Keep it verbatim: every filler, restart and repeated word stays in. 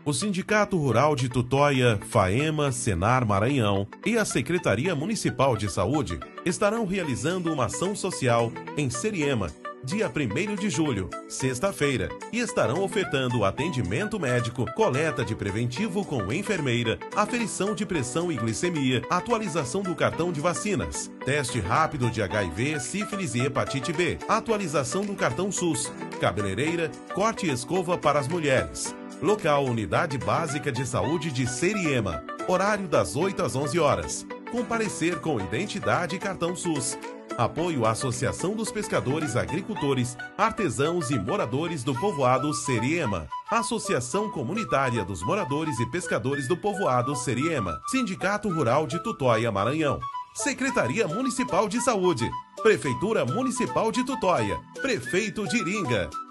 O Sindicato Rural de Tutóia, FAEMA, Senar Maranhão e a Secretaria Municipal de Saúde estarão realizando uma ação social em Seriema, dia primeiro de julho, sexta-feira, e estarão ofertando atendimento médico, coleta de preventivo com enfermeira, aferição de pressão e glicemia, atualização do cartão de vacinas, teste rápido de H I V, sífilis e hepatite B, atualização do cartão SUS, cabeleireira, corte e escova para as mulheres. Local Unidade Básica de Saúde de Seriema. Horário das oito às onze horas. Comparecer com identidade e cartão SUS. Apoio à Associação dos Pescadores, Agricultores, Artesãos e Moradores do Povoado Seriema. Associação Comunitária dos Moradores e Pescadores do Povoado Seriema. Sindicato Rural de Tutóia, Maranhão. Secretaria Municipal de Saúde. Prefeitura Municipal de Tutóia. Prefeito de Iringa.